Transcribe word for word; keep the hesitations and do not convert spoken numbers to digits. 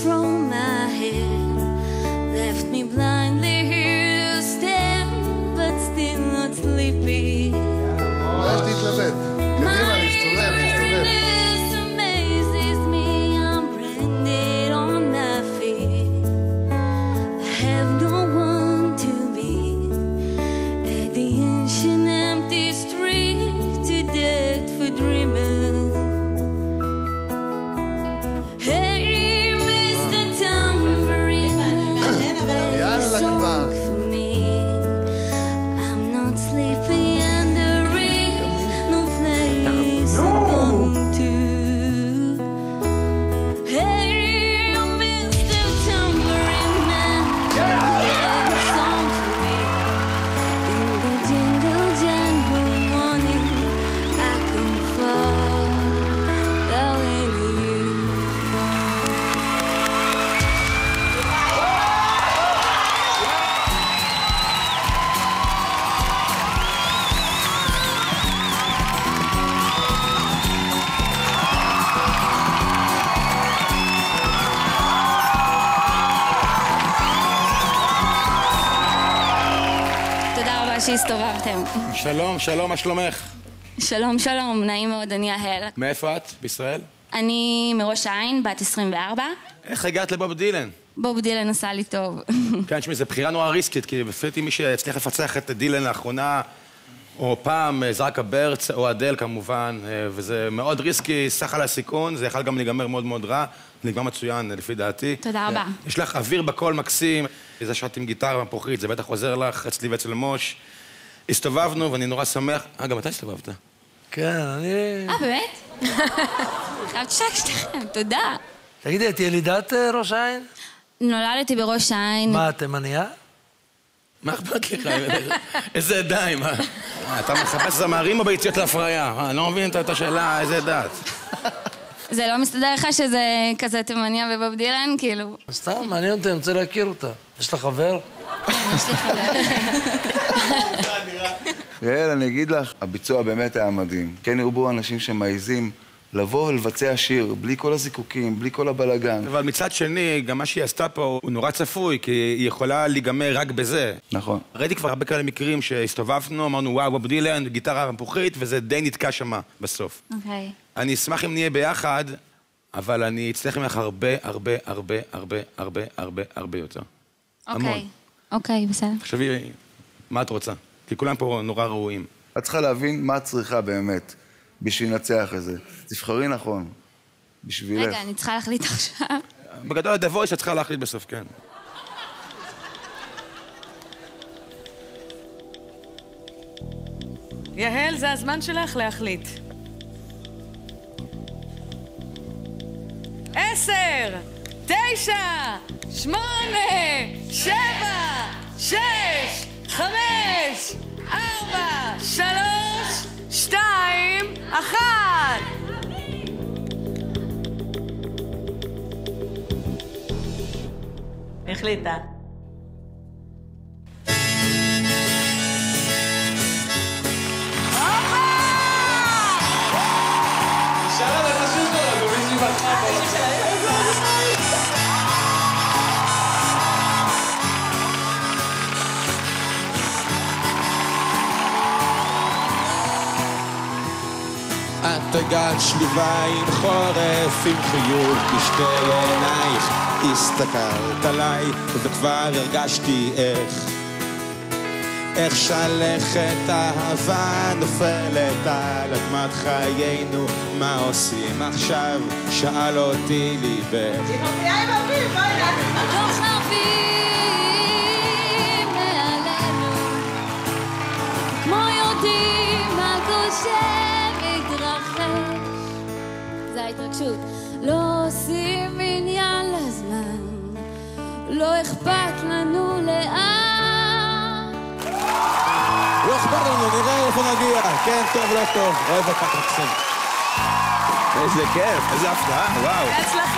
from my head, left me blindly here to stand, but still not sleepy. אל תתלבט. קדימה, להסתובב, להסתובב. Amazes me, I'm branded on my feet. I have no one to be at the ancient empty street, too dead for dreaming. Hey, Mister Tambourine, play a song for me. I'm not sleepy and there is no place to go to. Hey, Mister Tambourine Man, play a song for me. In the jingle jangle morning, I can fall down into you. תודה רבה שהסתובבתם. שלום, שלום, מה שלומך? שלום, שלום, נעים מאוד, אני יהל. מאיפה את? בישראל? אני מראש העין, בת עשרים וארבע. איך הגעת לבוב דילן? בוב דילן עשה לי טוב. כן, תשמעי, זו בחירה נורא ריסקית, כי לפי מי שהצליח לפצח את דילן לאחרונה, או פעם זרקה ברץ, או אדל כמובן, וזה מאוד ריסקי, סך על הסיכון, זה יכול גם להיגמר מאוד מאוד רע, נגמר מצוין לפי דעתי. תודה רבה. יש לך אוויר בקול מקסים, זה שאת עם גיטרה מפוחית, זה בטח עוזר לך, אצלי ואצל מוש. הסתובבנו ואני נורא שמח. אה, גם אתה הסתובבת? כן, אני... אה, באמת? חייבת שתכם, תודה. תגידי, את ילידת אה, ראש העין? נולדתי בראש העין. מה, תימניה? מה אכפת לך? איזה ידיים, מה? אתה מחפש זמרים או ביציאות להפריה? אני לא מבין את השאלה, איזה דת. זה לא מסתדר לך שזה כזה תימניה ובוב דילן, כאילו... סתם, מעניין אותי, אני רוצה להכיר אותה. יש לך חבר? יש לי חבר. יעל, אני אגיד לך, הביצוע באמת היה מדהים. כן הרבו אנשים שמעיזים לבוא ולבצע שיר, בלי כל הזיקוקים, בלי כל הבלגן. אבל מצד שני, גם מה שהיא עשתה פה הוא נורא צפוי, כי היא יכולה להיגמר רק בזה. נכון. ראיתי כבר הרבה כאלה מקרים שהסתובבנו, אמרנו וואו, בוב דילן, גיטרה מפוחית, וזה די נתקע שמה בסוף. אוקיי. אני אשמח אם נהיה ביחד, אבל אני אצטרך ממך הרבה, הרבה, הרבה, הרבה, הרבה, הרבה, הרבה יותר. אוקיי. אוקיי, בסדר. תחשבי, מה את רוצה? כי כולם פה נורא ראויים. את צריכה להבין מה את צריכה באמת, בשביל לנצח את זה. תבחרי נכון, בשבילך. רגע, אני צריכה להחליט עכשיו. בגדול הדבוי שאת צריכה להחליט בסוף, כן. יהל, זה הזמן שלך להחליט. עשר, תשע, שמונה, שבע, שש, חמש, ארבע, שלוש, שתיים, אחת. החליטה. את הגעת שלובה עם חורף, עם חיוך בשתי עינייך. הסתכלת עליי וכבר הרגשתי איך איך שלכת אהבה נופלת על אדמת חיינו. מה עושים עכשיו? שאל אותי ליבך. היא מופיעה עם אביב, בואי נעשה. כוכבים מעלינו, כמו יודעים הכל שמתרחש. זה ההתרגשות. לא עושים עניין לזמן, לא אכפת לנו לאן. לא אכפת לנו, נראה איפה נגיע. כן, טוב, לא טוב. אוהב אותך מקסים. איזה כיף, איזה הפתעה, וואו. בהצלחה.